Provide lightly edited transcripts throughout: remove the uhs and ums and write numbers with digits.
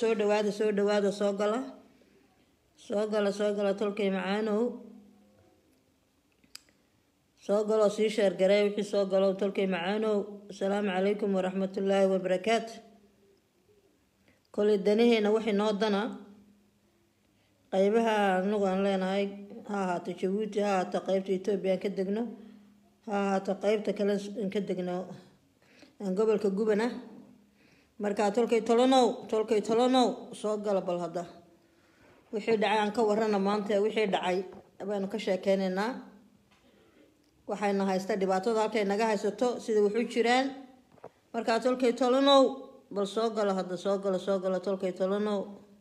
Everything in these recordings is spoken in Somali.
soo dhawaada soo gala tolkay macaanow soo galo sii sheer garay wixii soo galo tolkay macaanow assalaamu calaykum waraxmatullaahi wabarakaatu kulli danaheena wixii noo dana qaybaha anagu aan leenahay ha ahaato Jabuuti ha ahaato qaybta Itoobiya ka degno ha ahaato qaybta kale ka degno aan gobolka Gubana marka tolkay tolanow soo gala bal hada wixii dhacay aan ka warrana maanta wixii dhacay abaan ka sheekeynaynaa waxayna haysta dhibaatada halkay naga haysato sida wuxuu jiraan marka tolkay tolanow bal soo gala hada soo gala tolkay tolanow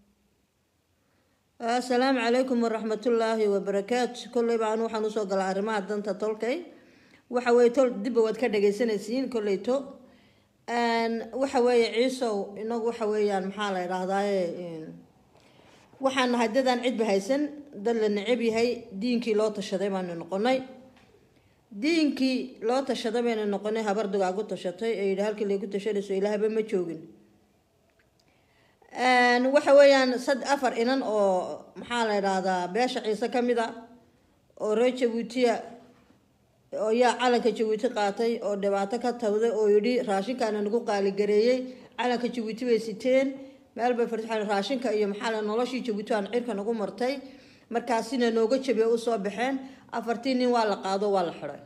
assalaamu calaykum waraxmatullaahi wabarakaatu kulli baan waxaan u soo galay arrimaha danta tolkay waxa way tol dib wad ka dhageysanaysiin kullayto waxa way ciisow inagu waxa weeyaan maxaa la yiraahdaa waxaan nahay dadaan cid bahaysan dad la neceb yahay diinkii loo tashaday baan noqonay habar dugaagu tashatay ee halkii lagu tashadayso ilaahba ma joogin waxa weeyaan afar inan oo maxaa la yiraahdaa beesha ciise kamida oo reer Jabuutiya oo yaa calanka Jabuuti qaatay oo dhibaato ka tawday oo yiri raashinkaana nagu qaali gareeyay calanka Jabuuti way siteen meel bay farxaan raashinka iyo maxaa la noloshii Jabuuti aan cirka nagu martay markaasina nooga jabay u soo baxeen afartii nin waa la qaado waa la xiray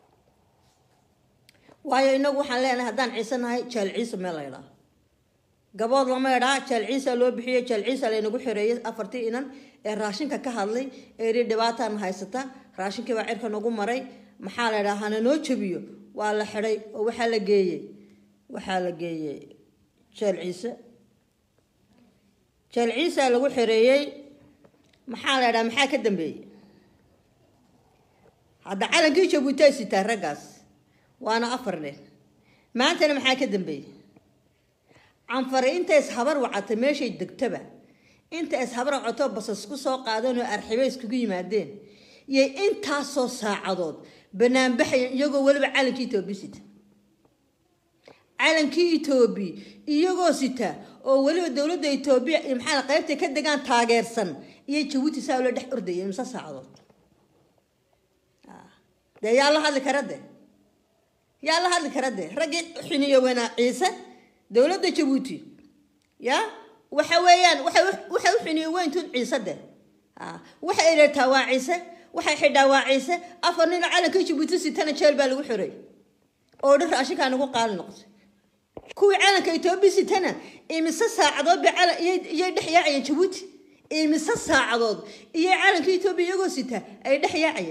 waayo inagu waxaan leenahay hadaan ciisanahay jeel ciise meel la yiraahdo gabood lama yiraahdo jeel ciise loo bixiyay jeel ciise la inagu xireeyay afartii inan ee raashinka ka hadlay ee dhibaataan haysata raashinkii waa cirka nagu maray maxaa la yiraahdaa noo jabiyo waa la xiray oo waxa la geeyay jeel ciise lagu xireeyay maxaa la yiraahdaa maxaa ka dambeeyay hada calankii Jabuuti sita ragaas waana afar leen maantana maxaa ka dambeeyay anfar inta is habar wacata meeshay degtaba inta is habar wacato basas ku soo qaadan oo arxiba iskugu yimaadeen iyo inta soo saacadood banaan baxay iyagoo waliba calankii Itoobiya sita calankii Itoobiya iyagoo sita oo waliba dawladda Itoobiya maxaa la qaybta ka degaan taageersan iyo Jabuuti saa loo dhex ordayay imsa saacadood yaa la hadli karade rag xiniyo wana ciise dawladda Jabuuti ya waxa weeyaan waxa u xiniyo weyntu ciisade waxa ay leeyahay waa ciise waxa xidhaa waa ciise afar nin calanka Jabuuti sitana jeel baa lagu xiray oo dhir raashinka nagu qaali noqday kuwii calanka Itoobiya sitana imisa saacadood bacala iyo dhaxyaacay Jabuuti imisa saacadood iyo calanka Itoobiya iyagoo sita ay dhaxyaacay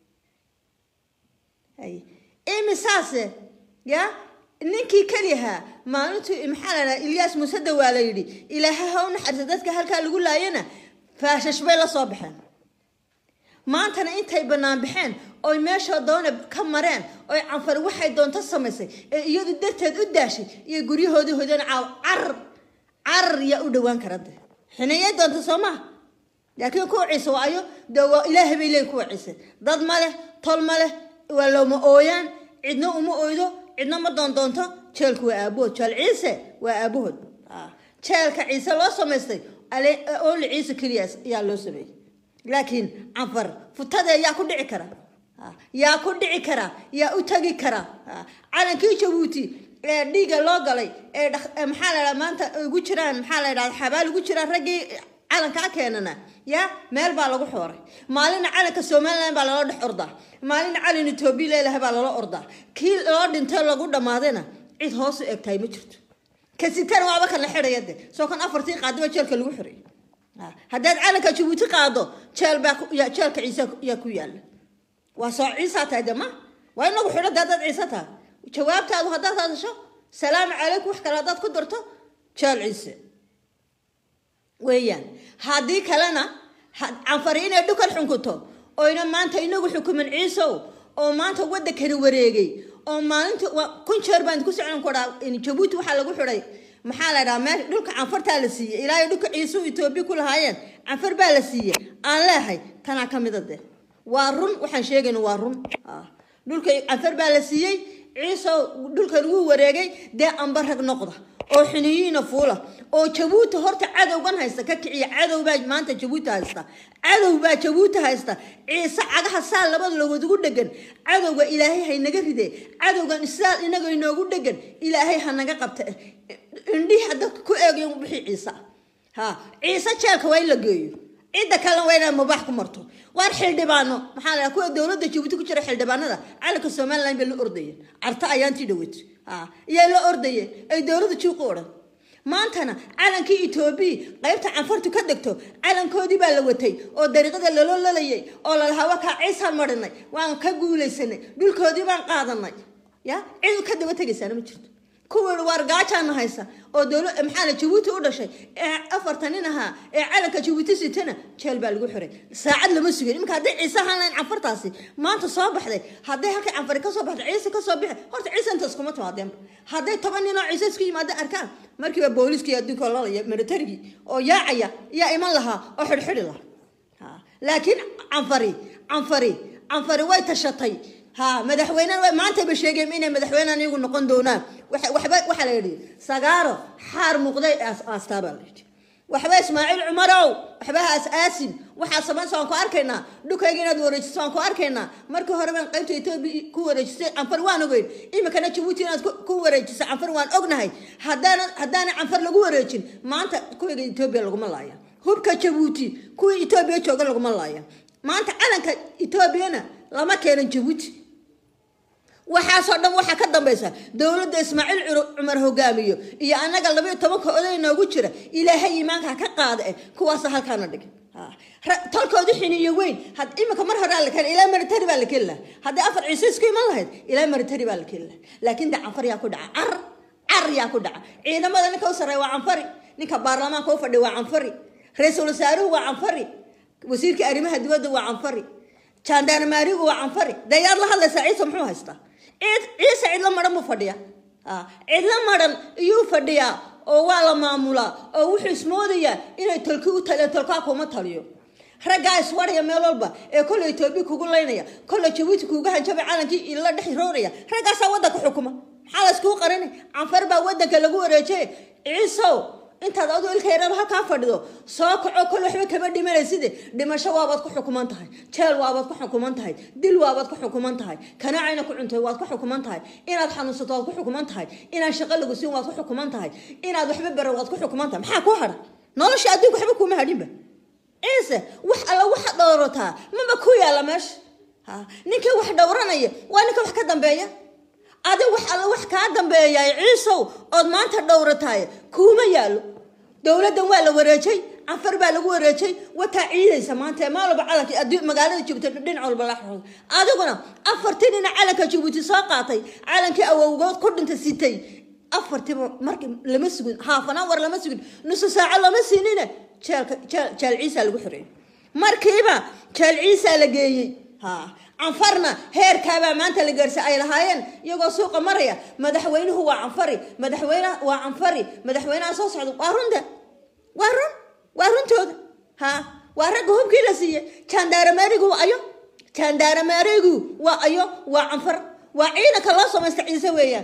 imisaase ya ninkii kaliya maalintu imxalana Ilyas Musada waa la yiri ilaahay ha u naxariiso dadka halka lagu laayana faashash bay la soo baxeen maantana intay banaan baxeen oo meesha doona ka mareen oo anfar waxay doonto samaysay ee iyadu darteed u daashay iyo guryahoodii hoodana car ya u dhawaan karade xinayay doonto Soomaa laakiin ku ciise waayo dawa ilaahay bay leeyahay ku ciise dad male tol male wala ma ooyaan cidna uma ooydo cidna ma doonto jeelku waa aabood jeel ciise waa aabood jeelka ciise loo sameystay oo ciise kaliya yaa loo sameeyay laakiin anfar futada yaa ku dhici kara yaa u tagi kara calankii Jabuuti ee dhiga loo galay ee maxaa la maanta ugu jiraan maxaa la yiraahdaa xabaal ugu jiraan ragii calanka keenana ya meel baa lagu xooray maalin calanka Soomaaliland baa loo dhex ordaa maalin calan Itoobiya leeyahay baa loo ordaa kii loo dhintay lagu dhamaadena cid hoos u egtay ma jirto kasitan waaba kan la xirayade soo kan afartii qaadaba jeelka lagu xiray haddaad calanka Jabuuti qaado jeelka ciise ya ku yaal waa soo ciise taadama waa inagu xiro dad ciise taa jawaabtaadu haddaad hadasho salaamu calaykum wax kale haddaad ku darto jeel ciise weeyaan haddii kalena anfariin ee dhukan xunkuto oo ina maanta inagu xukuman ciise oo maanta waddankana wareegay oo maalinta kun jeer baan ku socon karaa in Jabuuti waxa lagu xiray maxaa la yiraahdaa meel dhulka anfarta la siiyay ilaa dhulka ciise Itoobiya ku lahaayeen anfar baa la siiyay aan leeyahay tana kamid ah waa run waxaan sheegayna waa run dhulka anfar baa la siiyay ciise dhulkan uu wareegay dee ambarag noqda oo xiniyiina fuula oo Jabuuti horta cadowgan haysta ka kiciya cadowbaa maanta Jabuuti haysta cadowbaa Jabuuti haysta ciise cagaha saal labada lagood ugu dhagan cadowga ilaahay hay naga ridee cadowgan isaal inaga inoogu dhagan ilaahay ha naga qabta indhihi hadda ku eegayo bixi ciise ha ciise jeelka waa in la geeyo cida kale waa inay mubax ku marto waan xildhibaano maxaa la ku dawladda Jabuuti ku jira xildhibaanada calanka Soomaaliland bay la ordayeen arta ayaantii dhawad yaa la ordayeen ay dawladda Juuq oran maantana calankii Itoobiya qaybta canfartu ka degto calankoodii baa la watay oo dariiqada la loolayay oo la hawa ka ciisaan marinay waan ka guuleysanay dhulkoodii baan qaadanay ya cid ka daba tagaysana ma jirto kuwa wargaajaan haysa oo dawlad maxaa Jabuuti u dhashay afartaninaha calanka Jabuuti sitana jeel baa lagu xiray saacad lama sugin imka haday ciise halaan canfartaasi maanta soo baxday haday halka canfar ka soo baxday ciise ka soo bixi horta ciise intaas kuma timaadeen haday 10 nin oo ciise isku yimaada arkaan markii booliiska adduunka laalaya military oo yaacaya yaa iman laha oo xirxiri laha laakiin canfari way tashatay ها مدحوينا ما أنت بشيء مين مدحوينا يقول نقول دونا وحلا يدي سجارة حار مقضي أستقبل وحبا إسماعيل عمرو وحبا أساسين وحاسبان سانكو أركينا دوكا يجينا دورج سانكو أركينا مركو هربان قيمته يتوبي كورج عنفروان وين إما كانت تشوفي ناس كورج عنفروان أغنهاي هدانا عنفر لجورجين ما أنت كوي يتوبي لقوم الله هو كتشوفي كوي يتوبي يشوفي لقوم الله ما أنت أنا كيتوبي أنا لما كان جبوتي waxaasoo dhan waxa ka dambaysa dawladda Ismaaciil Cumar hogaamiyo iyo anaga 12 oday noogu jira ilaahay iimaanka ka qaada kuwaas halkaan dhig talkoodi xiniyo weyn had imika mar hore la kale ilaa military baa la keenla hadda afar ciise isku iman lahayd ilaa military baa la keenla laakiin canfar yaa ku dhaca ar yaa ku dhaca ciidamada ninka u sareeyo waa canfari ninka baarlamaanka u fadhiyo waa canfari ra'iisul wasaaruhu waa canfari wasiirka arrimaha dibadda waa canfari جاندان ماريو وعنفري ده يلا هلا سعيد محو هستا عيسى عيد لما رمو فديا عيد لما رم يوفديا أو ولا معمولا أو وحش موديا إنه تلكاكو ما تريو رجع سواري ميلولبا كل يتوبي كوجو لينيا كل يشوفي كوجو هنشوف عالم كي إلا ده حروريا رجع سودك حكومة حالس كو قرني عنفر بودك لجو رجع عيسى أنت هذا الخير راح كافردو ساق كل واحد كمان دمر سيده دمر شوابط كحكومة تهاي شال وابط كحكومة تهاي دل وابط كحكومة تهاي كنا عينك عنده وابط كحكومة تهاي إن هذا حنو سطال كحكومة تهاي إن شغل جسيم وابط كحكومة تهاي إن هذا حبيب بروابط كحكومة تهاي محاك وهذا نالش أديك حبيبكم مهدين به إنسى على واحد دورتها ما بكوي على مش نيك واحد دورانية وأنا كم حكدم بيا هذا على واحد كادم بيا عيسو أضمان تدورتها كوما يالو دولة ولا ورجي عنفر بالو ورجي وتعيد سمانته ما له بعلك أدي مقالة جبت الدين على البلاحظ هذا قلنا أفرتين على كجبت ساقاتي على كي أو وقت كل أنت ستي أفرت مركب لمسجد حافنا ور لمسجد نص ساعة لمسيننا شال عيسى البحرين مركبة شال عيسى لجي عنفرنا هير كابا ما أنت اللي جرس أي لهاين يقول سوق مريا مدحوينه هو عنفري مدحوينه وعنفري مدحوينه أساس عدو وارون تود وارجوهم كلا سيء كان دار مارجو أيو كان دار مارجو وأيو وعنفر وعينك الله سما استعيسى ويا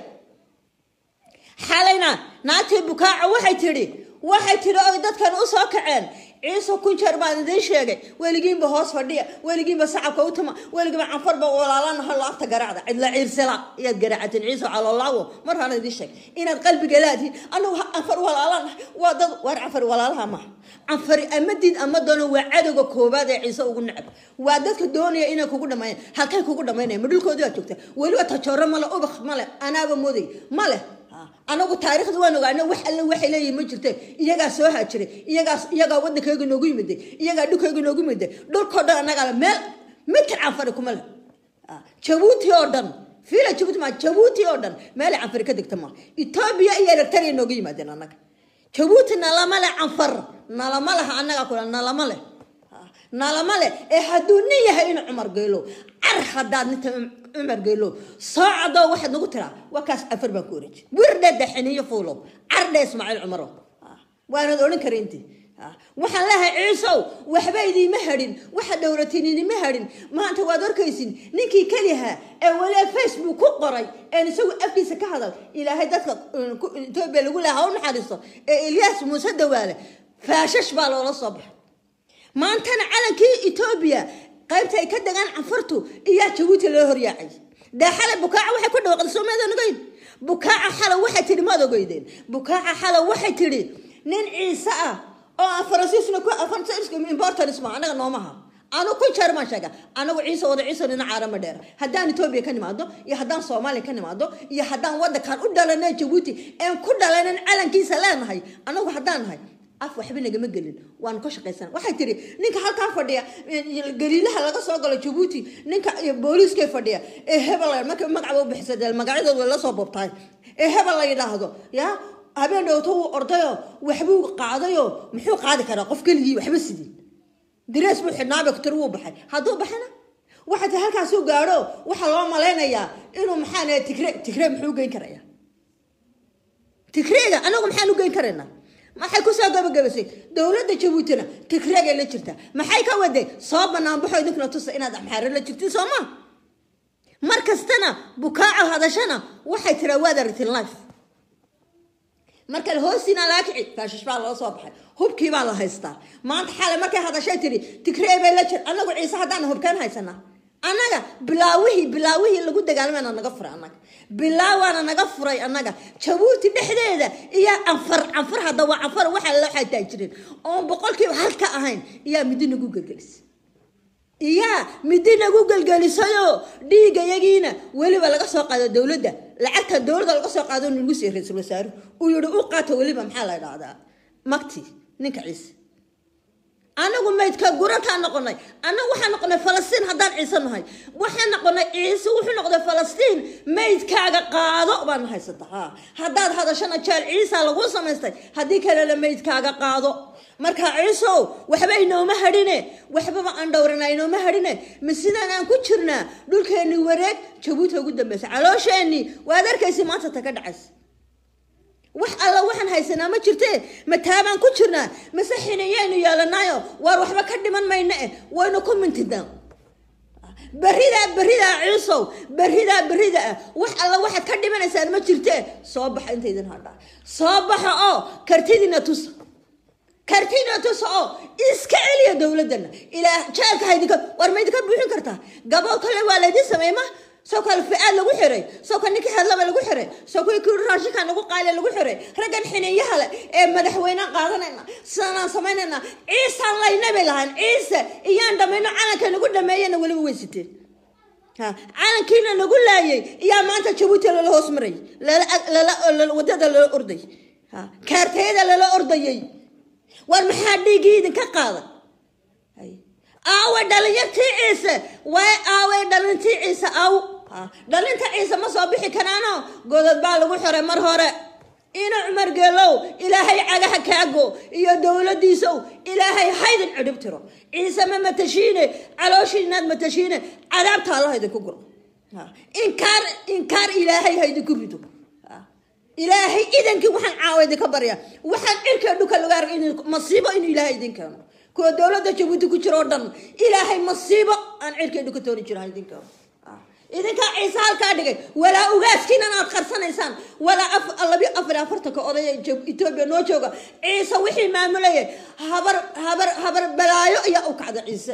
حالنا ناتي بكاء واحد تري أيضا كانوا ساكعين عيسى كن شربان ذي شيء ولقين بهوس فردية ولقين بسعة كوتما ولقين عنفر بولالان هلا تجرعة إلا عرسلا يتجرعة عيسى على الله مرة أنا ذي شيء إن القلب جلاتي أنا عنفر ولالان وعنفر ولالها ما عنفر أمدين أمدنا وعدوا كوباد عيسى وقنعب وعدت الدنيا إنا كوكونا ما هل كان كوكونا ما مدل كوديا تكتة ولو تشرب ملا أبخ ملا أنا بمودي ملا أنا قلت تاريخ دوانو أنا وحلا لي مجرته يجا سوها تري يجا ودك يجي نقول مدة يجا دوك يجي نقول مدة دول كذا أنا قال مل عنفركم مل جبوتي أردن فيلا جبوتي ما جبوتي أردن مل عنفرك دك تمام إثيوبيا هي رتري نقول مدة أنا جبوتي نلا مل عنفر نلا ملها أنا أقول نلا مل الدنيا هين عمر قالوا أرحداد نت عمر قالوا صعدا واحد نقول ترى وكاس أفر بكورج ورد دحين يفولو عرض إسماعيل عمره وأنا أقول لك رينتي waxaan lahay ciisow waxba idima hadhin waxa dowladtiinina ma hadhin maanta waad arkaysin ninkii kaliya ee wala Facebook ku qoray ee isagu afkiisa ka hadal ilaahay dadka Itoobiya lagu lahaa oo naxariisto ee Ilyas Muuse Dawaale faashash baa loola soo baxay maantana calankii Itoobiya qaybta ay ka dagaan canfartu iyo Jabuuti loo horyaacay daaxala bukaaca waxay ku dhawaaqday Soomaaliya nagayd bukaaca xala waxay tiri ma ogeydeen bukaaca xala waxay tiri nin ciise ah oo Faransiisna ku Faransiiska important isma anaga noomaha anu ku jarman shaga anagu ciise wada ciise nina caarama dheer haddaan Itoobiya ka nimaado iyo haddaan Soomaaliya ka nimaado iyo haddaan wadankan u dhalanay Jabuuti ee ku dhalanan calankiisa leenahay anagu haddaan nahay af waxba nagama gelin waan ka shaqeysan waxay tiri ninka halka fadhiya galiilaha laga soo galo Jabuuti ninka booliiska fadhiya ee hebel marka magaca u bixisay magacadooda la soo boobtay ee hebel la yiraahdo ya habeen dhowto ordayo waxbuu qaadayo muxuu qaadi karaa qof kaliya waxba sidii direes buu xidhnaa doctor uu baxay haduu baxana waxa halkaas uu gaaro waxa loo maleynayaa inuu maxaan tigre muxuu geyn karayaa tigreega anagu maxaan u geyn karaynaa maxay ku soo gabagabasay dawladda Jabuutina tigreega la jirta maxay ka waday soo banaan baxo idinkuna tusa inaad amxaar la jirtiin Soomaa markastana bukaaca hadashana waxay tiraawada ritin life marka hoosina laakiin faashish baa loo soo baxay hubkii baa la haystaa maanta xalay markay hadashay tiri tigreey bay la jir anagu ciise hadaan hubkaan haysana anaga bilaawihi lagu dagaalmayna naga furay anaga bilaawana naga furay anaga Jabuuti dhexdeeda iyo anfar hada waa anfar waxa la xaytaa jirin oo boqolkiiba halka ahayn iyo midina ugu galgalis iya midina ugu galgalisayo dhiiga yagiina waliba laga soo qaado dawladda lacagta dawladda laga soo qaado in lagu sii ra'iisul wasaare uu yiri u qaato waliba maxaa la yiraahdaa magti ninka ciise anagu meydka guranta noqonay anagu waxaan noqonay Falastiin hadaan ciise nahay waxaan noqonay ciise wuxuu noqday Falastiin meydkaaga qaado baan haysataa hadaad hadashana jeel ciise lagu sameystay hadii kale la meydkaaga qaado marka ciise waxba inooma hadhine waxba aan dhowranayno ma hadhine misidaan aan ku jirnaa dhulkeeni wareeg Jabuuti ugu dambeysay caloosheenii waad arkaysi maanta ta ka dhacays wax alla waxaan haysanaa ma jirtee mataabaan ku jirnaa masaxinayeen yeelanayo war waxba ka dhiman mayna waynu ku mintidan barida ciisow barida wax alla waxaad ka dhimanaysaan ma jirtee soo bax intaydan hadha soo baxa oo kartidina tuso oo iska celiya dawladana ilaa jeelka haydinka war ma idinka buuxin kartaa gaboo kale waa la idin sameeyma soo kale fi'aal lagu xiray soo kan ninka hadlaba lagu xiray soo ku raashinka lagu qaale lagu xiray ragan xiniyaha ee madaxweyne qaadanayna sanaan sameynayna ciise laynabe lahan ciise iyaan dhamayno calanka lagu dhameeyana waliba weysiteen calankiina lagu laayay iyo maanta Jabuuti la hoos maray la wadada la orday kaarteeda la ordayay war maxaa dhigiidin ka qaada dhalinyartii ciise way dhalintii ciise dhalinta ciise ma soo bixi karaano godad baa lagu xiray mar hore ina Umar Geelow ilaahay cagaha kaago iyo dawladiisu ilaahay haydin cidib tiro ciise ma matashiine calooshiinaad matashiine cadaabta Allah idin ku guro inkaar ilaahay haydin ku rido ilaahay idanki waxaan caawid ka barya waxaan cirka dhuka laga arag in masiibo in ilaahay idin keeno ko dawladda Jabuuti ku jiro dhan ilaahay masiibo aan cirka dhuka toori jiro idin keeno idinka ciise halka dhigay wala ugaaskiina aad qarsanaysaan wala afarta oday Itoobiya noo jooga ciise wixii maamulayay habar balaayo ayaa u kacday ciise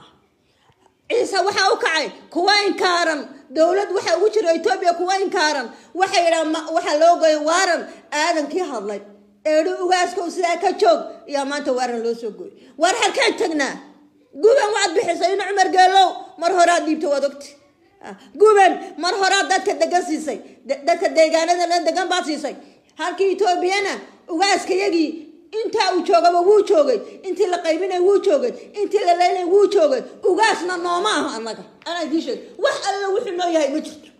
ciise waxa u kacay kuwa inkaaran dawlad waxa ugu jiro Itoobiya kuwa inkaaran waxa loo go'ay waaran aadankii hadlay eedu ugaaska sida ka joog iyo maanta waaran loo soo gooy war halka tagnaa guban waad bixisay in Umar Geelow mar hore diibto wadogti guban mar hore dadka degan siisay dadka deegaanada la degan baad siisay halkii Itoobiyana ugaaska yagi inta uu joogaba wuu joogay intii la qaybinay wuu joogay intii la leeynay wuu joogay ugaasna nooma aha anaga ana dishay wax alla wuxuu noo yahay ma jirto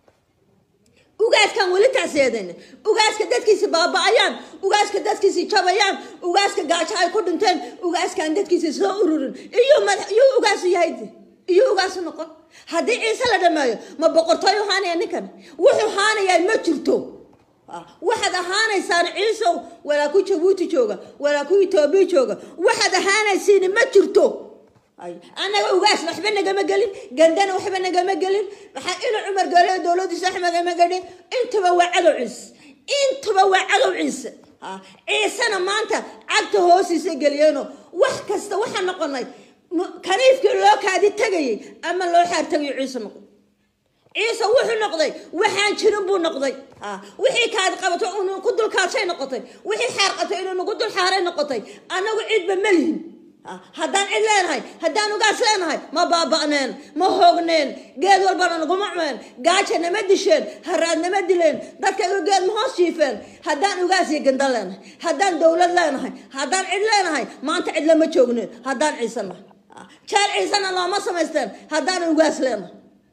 ugaaskan wali tacseedeen ugaaska dadkiisa baaba'ayaan ugaaska dadkiisa jabayaan ugaaska gaajo ay ku dhinteen ugaaskan dadkiisa soo ururin iyo ugaas yahay iyo ugaas noqon hadii ciise la dhameeyo ma boqortooyo haanaya ninkan wuxuu haanaya ma jirto واحد أهانا سان عيسو ولا كو جبوتي جوجا ولا كو إثيوبيا جوجا واحد أهانا سين ما جرتو أنا وقاس محبنا جم قليل جندنا وحبنا جم قليل إلى عمر قال دولة سحمة جم قليل أنت بوعدوا عيس أنت بوعدوا عيس عيسنا ما أنت عبت هوسي سجلينه وحكست وحنا قلنا كنيف كلوك هذه تجي أما لو حار تجي عيسى نقضي عيسى وحنا نقضي وحنا شربوا نقضي وحي كاد قبته إنه قدر كاشين نقضي وحي حرقته إنه قدر حارين نقضي أنا وعيد بملهم هدان عدلين هاي هدان وقاسلين هاي ما بابانين ما هوغنين قاد والبران قمعمين قاچن مدشين هراد نمدلين دادك قاد مهوس شيفين هدان وقاسي قندلين هدان دولة لين هاي هدان عدلين هاي ما انت عدل ما تشوغنين هدان عيسانا شال عيسانا الله ما سميستين هدان وقاسلين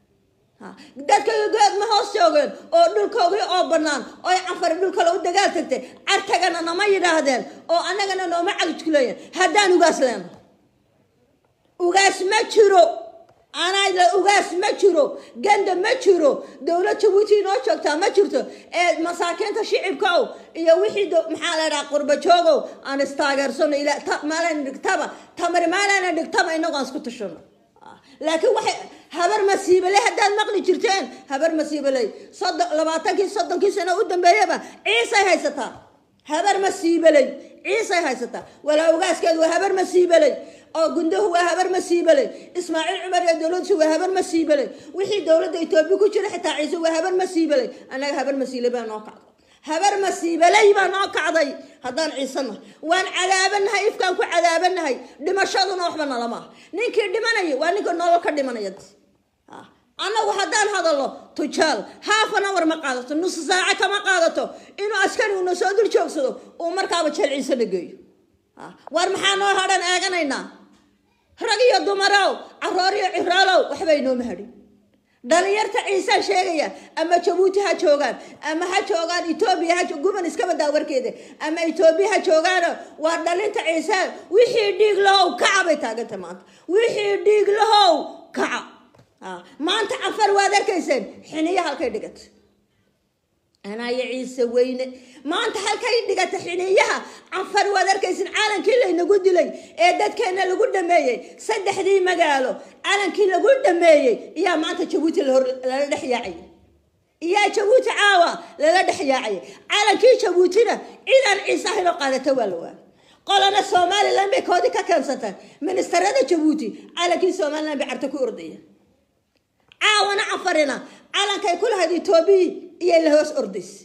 دادك قاد مهوس شوغين او دولكوغي او بنان او عفر دولكو ودقال تكتي عرتقنا نما يراهدين او اناقنا نوما عقجكلين هدان وقاسلين وقاس ما تشرو أنا إذا وقاس ما تشرو جند ما تشرو دولة جبوتي نوشكتها ما تشرتو مساكين تشعب كاو يا وحيد محل را قرب شوقو أنا استاجرسون إلى ما لنا نكتبه تمر ما لنا نكتبه إنه قاس كتشون لكن واحد هبر مسيبة ليه هدان مقلي جرتين هبر مسيبة ليه صدق لبعتك صدق كي سنة قدام بيبا عيسى هاي ستا هبر مسيبة ليه عيسى هاي ستا ولا وقاس كذا هبر مسيبة ليه أو جنده هو هبر مسيبة ليه إسماعيل عمر يا دولة هو هبر مسيبة ليه وحي دولة إثيوبيا كل حتى عيسى هو هبر مسيبة ليه أنا هبر مسيبة بناقع هبر مسيبة ليه بناقع ضي هدان عيسى وان عذابنا هاي إفكان كو عذابنا هاي دمشقنا وحبنا لما نينك دمناي وانك نالك دمناي أنا وحدان هذا الله تجال هافنا ور مقالته نص ساعة مقالته إنه أسكن ونسودر شوكسو ومركب تشل عيسى نجي ور محانو هذا أجنينا رجيا دمراو عراري عرالو وحبينو مهدي دليرت عيسى شيء أما جبوتي هتشوغان أما هتشوغان إثيوبيا هتشوغان إسكاب داور كده أما إثيوبيا هتشوغان ودليرت عيسى وحي ديق له كعبة تاجت مات وحي ديق له كعب ما أنت عفر وادر كيسن حنية هالكيدقت أنا يا عيسى وين ما أنت هالكيدقت حنية عفر وادر كيسن عالم كله نقول لي إدت كنا نقول دمية صدق ذي مقالو عالم كله نقول دمية يا ما أنت شبوت لا دحياعي يا شبوت عاوة لا دحياعي عالم كي شبوتنا إذا عيسى هنا قال تولوا قال أنا الصومالي لم بكودي ككنسة من استراد شبوتي على كي الصومالي لم بعرتكو أرضية عاونا عفرنا على كي كل هذه توبي يلهوس أردس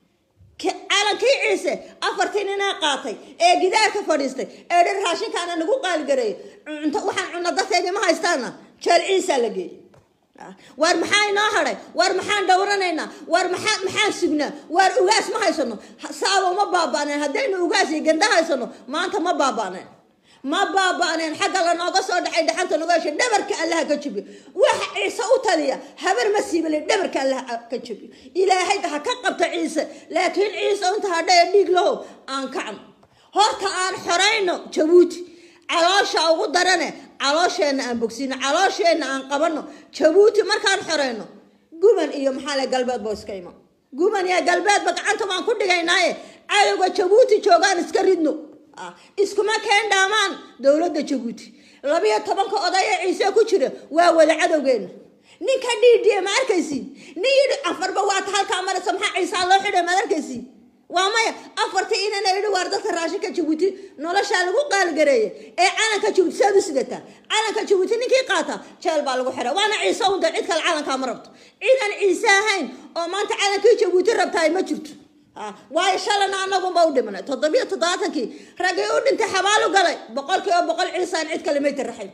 على كي عيسى أفرتيننا قاطي جدارك فريستي الراشين كان نقول قال جري أنت وحن عنا ضث يا جماعة استنى شال عيسى لقي ورمحان نهري ورمحان دورنا ورمحان سبنا وراس ما هيسنو صعب ما بابانا هدين وقاس يجندها هيسنو ما أنت ما بابانا ما بابانا حق لنا قصود عند حتى نقاش دبرك الله كتشبي وح عيسى أوتليا هبر مسيب اللي دبرك الله كتشبي إلى هيدا حققت عيسى لكن عيسى أنت هذا يديك له عن كعم هرت عن حرينه جبوتي علاش أو قدرنا علاش أن بوكسين علاش أن قبرنا جبوتي ما كان حرينه قومن إيوم حالة قلبات بوس كيما قومن يا قلبات بك أنتم عن كل جايناي عيوة جبوتي شوغان اسكردنو إسكما كان دامان دولة جبوتي لبيا طبعا كأضايا عيسى كشرة ولا عدو جين نين كان دي ما أركزي نين أفر بوات هالكاميرا سمح عيسى الله حدا ما أركزي وما أفرتين أنا يدو واردة الراشي كجبوتي نولا شالقو قال جريه أنا كجبوتي سادس دتا أنا كجبوتي نكي قاطع شال بالقو حرا وأنا عيسى وده عدك العالم كامربط إذا عيسى هين أو ما أنت على كجبوتي ربطاي ما شفت واي شالنا أنا قم بودي منه تطبيع تضاعتك رجعوا أنت حبالو قلي بقول عيسى عد كلمة الرحيم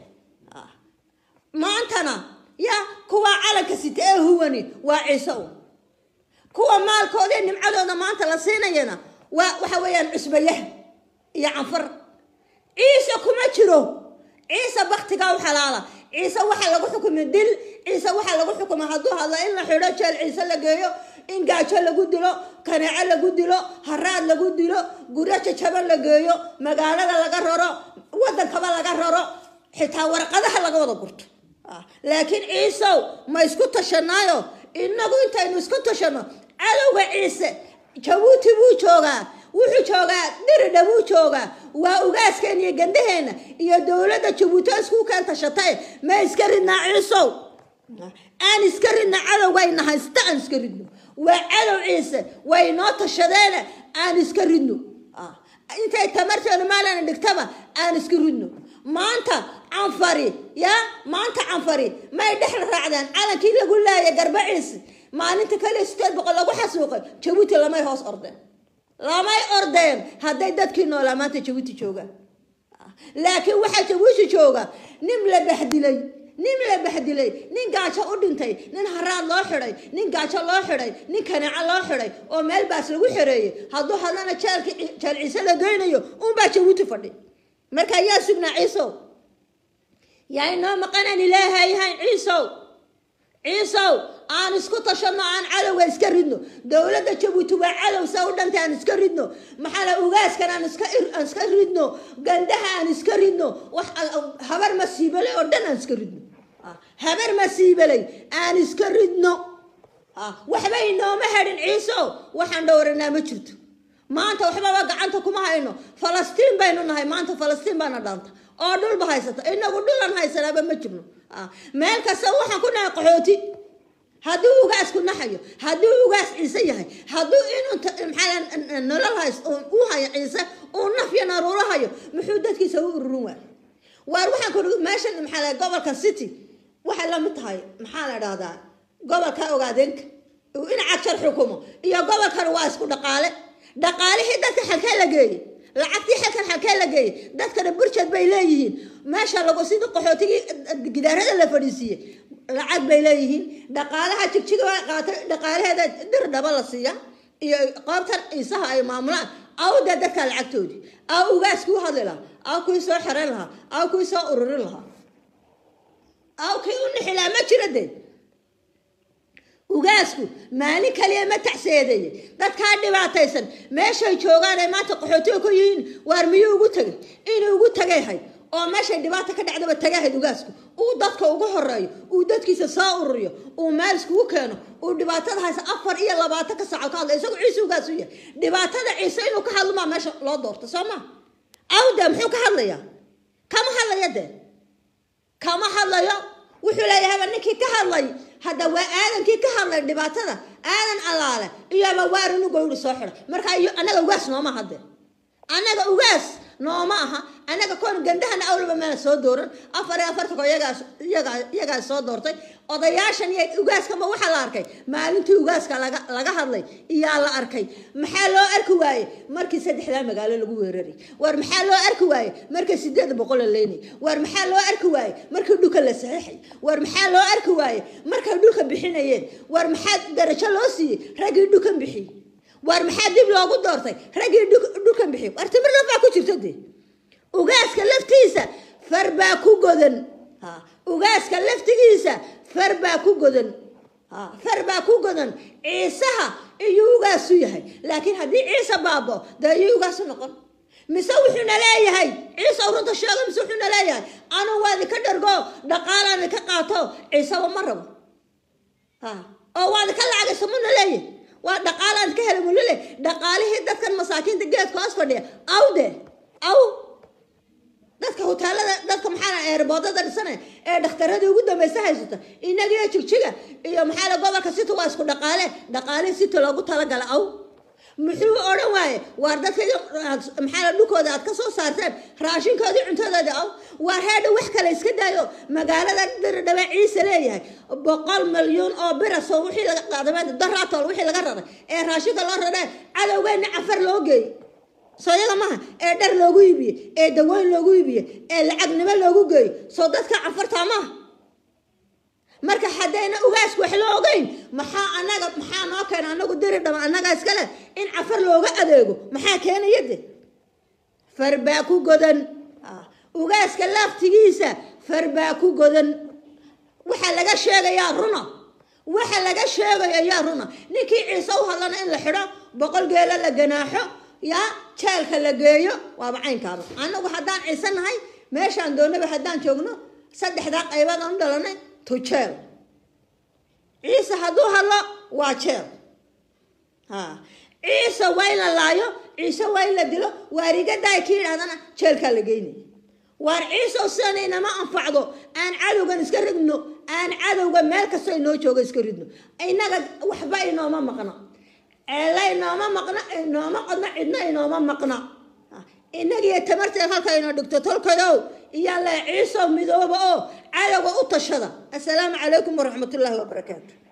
ما أنتنا يا كوا على كسيت هوني وعيسى كوا مال كودين نمعلونا ما أنت لسينا ينا وحويان عسبيه يا عنفر عيسى كمتشرو عيسى بختك وحلالة عيسى وحلا حكم الدل عيسى وحلا حكم هذا إلا حراش عيسى لقيه إن قاش لقدله كناع لقدله هراد لقدله قريش شبل لقيه مقالة لقرره وده كمان لقرره حتى ورقة لقوده قرط لكن عيسى ما يسكت شنايو إنه أنت إنه يسكت شنا على عيسى jabuuti buu joogaa wuxuu joogaa diridha buu joogaa waa ugaaskan iyo gandaheena iyo dowladda jabuuti isku keenta shatay ma iska ridnaa ciisow aan iska ridna cadowgayna haysta aan iska ridno waa cadow ciise way noo tashadeena aan iska ridno intay tamarteena maalana dhigtaba aan iska ridno maanta canfari ya maanta canfari may dhexla raacdaan calankii lagu laayay garbaciise maalinta kale 800 lagu xasuuqay jabuuti lamay hoos ordeen hadday dadkii noolaa maanta jabuuti joogaan laakiin waxa jabuuti jooga nin la bahdilay nin gaajo u dhintay nin haraad loo xiray nin gaajo loo xiray nin kanaaca loo xiray oo meel baas lagu xireeyay hadduu hadana jeel ciise la doonayo baa jabuuti fadhi marka yaa sugnaa ciisow yaa inoo maqanaan ilaahay hayn ciisow aan isku tashano aan cadowga iska ridno dowladda jabuuti waa cadow saa u dhantay aan iska ridno maxaa la ugaaskan aan iska ridno gandaha aan iska ridno wax habar masiibale oo dhan aan iska ridno habar masiibale aan iska ridno waxba inooma hadhin ciisow waxaan dhowranaa ma jirto maanta waxba gacanta kuma hayno Falastiin baynu nahay maanta Falastiin baana dhaanta oo dhul bahaysata inagu dhulan haysanaba ma jirno meel kasta waxaan ku nahay qaxooti hadduu ugaas ku naxayo hadduu ugaas ciise yahay hadduu inuu maxaa nolol hays uu hayo ciise uu nafya naruurahayo muxuu dadkiisa u ururin waar waxaan ku meeshan maxaa gobolka city waxa la mid tahay maxaa la dhahdaa gobolka ogaadeenka in cagshar xukumo iyo gobolkan waa isku dhaqaalihii dadka halkee la geeyay lacagtii halkee la geeyay dadkana burjad bay leeyihiin meesha lagu sida qaxootigii gidaarada la fadhiisiyay lacag bay leeyihiin dhaqaalaha jigjiga waa qaatay dhaqaalaheeda dir dhaba la siiya iyo qaybtan isaha ay maamulaan awda dadka lacagtoodii ugaas ku hadli lahaa aw ku soo xiran lahaa aw ku soo ururin lahaa aw kii u nixilaa ma jiradeen ugaasku maalin kaliya ma taxseeday dadka dhibaataysan meesha joogaan ay maanta qaxootiga ku yihiin waar miyuu ugu tagay inuu ugu tagay hay oo meesha dhibaato ka dhacdaba tagay ugaasku uu dadka ugu horeeyo uu dadkiisa soo ururiyo uu meel isku keeno uu dhibaatada haysa 4 iyo 20 ka saac ka hadlay isagu ciise ugaas u yahay dhibaatada ciise inuu ka hadlo ma meesha loo doorto Soomaa awda muxuu ka hadlayaa kama hadlayo wuxuu leeyahay ninkii ka hadlay hada waa aadankii ka hadlay dhibaatada aadan alaale iyo ma waarinu gowr soo xira marka anaga ugaas nooma hadde anaga ugaas nooma aha anaga koon gandahana awlaba meel soo dooran afar iyaga soo doortay odayaashan iyo ugaaska ma waxa la arkay maalintii ugaaska laga hadlay iyo la arkay maxaa loo arki waaye markii saddexda magaalo lagu weeraray war maxaa loo arki waaye markii 800 la leeyay war maxaa loo arki waaye markii dhulka la saxiixay war maxaa loo arki waaye markii dhulka bixinayeen war maxaa darajo loo siiyay ragii dhulka bixiyay war maxaa dib loogu doortay ragii dhulkan bixiyay war timir la ku jirto ugaaska laftiisa farbaa ku godan ugaaska laftigiisa farbaa ku godan ciisaha iyo ugaasu yahay laakiin hadii ciise baabo daayay ugaas noqon mise wuxuu leeyahay ciise urunta sheego mise wuxuu leeyahay anu waadi ka dhargo dhaqaalaan ka qaato ciise ma rabo oo waadi ka lacag sameeyay leeyahay waa dhaqaalaan ka helay mulile dhaqaalihii dadkan masaakiinta geedka hoos fadhiya aw dadka hoteelada dadka maxaa airboodada dhisana ee dhakhtarada ugu dambeysay haysata inaga jigjiga iyo maxaa la gobolka city waa isku dhaqaale city loogu tala galay muxuu oran waaye waar dadka maxaa la dhukooda aad ka soo saarteen raashinkoodii cuntadooda waar heedha wax kale iska daayo magaalada dirdhabe ciise leeyahay 100 milyan oo biraso wixii laga qaaday daraatol wixii laga raray ee raashinka loo raray cadawgeena afar loo geey sooyada ma ee dhar loogu iibiyo ee daweyn loogu iibiyo ee lacagnimo loogu geeyo soo dadka afarta ma marka hadayna ugaasku wax loo ogeyn maxaa noo keenay anagu diri dhama anaga iska leh in afar looga adeego maxaa keenayade farbaa ku godan ugaaska laftigiisa farbaa ku godan waxa laga sheegayaa runa ninkii ciise u hadlana in la xiro 100 geela la ganaaxo ya jeelka la geeyo waa bacaynkaaba anagu hadaan ciise nahay meeshaan doonaba hadaan joogno saddexda qaybood aan dhalanay tujeel ciise haduu hadlo waa jeel عيسى وين لايو عيسى وين لا ديلو واريغا داي كي يراhdana jeelka la geeyay war ciiso sanayna ma anfacdo aan cadowgan iska ridno aan cadowga meel ka soo inoo joogo iska ridno inaga waxba inooma maqna eelay inooma maqna inooma qodna cidna inooma maqna inaga iyo tamarta halka inoo dhigto tolkayow iyo la ciiso midoobo oo cadowga u tashada assalaamu calaykum wa rahmatullaahi wa barakaatuh